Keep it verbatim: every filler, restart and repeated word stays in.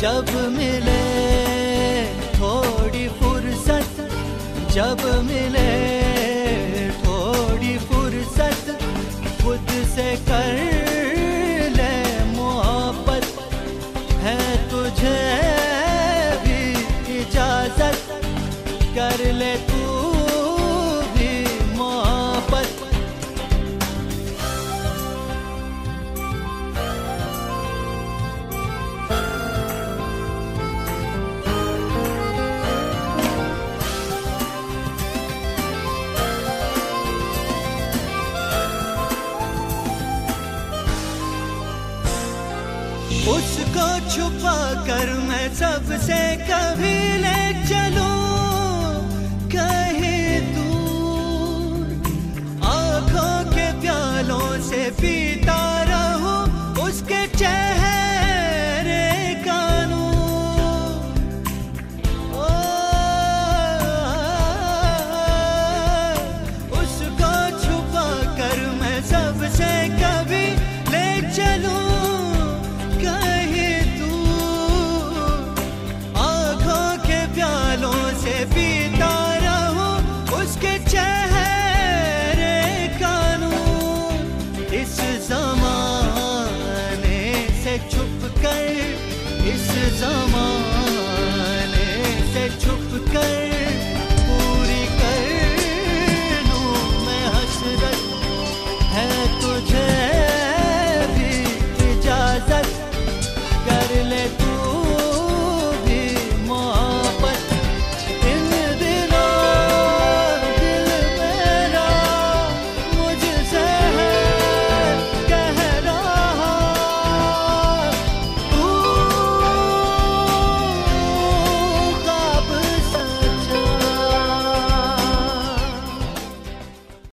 जब मिले थोड़ी फुर्सत, जब मिले थोड़ी फुर्सत, खुद से कर ले मोहब्बत, है तुझे भी इजाजत, कर ले तू भी मोहब्बत। उसको छुपा कर मैं सबसे कभी ले चलूं कहीं दूर, आंखों के प्यालों से पीता रहूं उसके चेहरे का नूर। ओ, उसको छुपा कर मैं सबसे कभी ले चलूं से पीता रहूं उसके चेहरे का नूर। इस ज़माने से छुप कर, इस ज़माने से छुप कर पूरी कर लूं मैं हसरत, है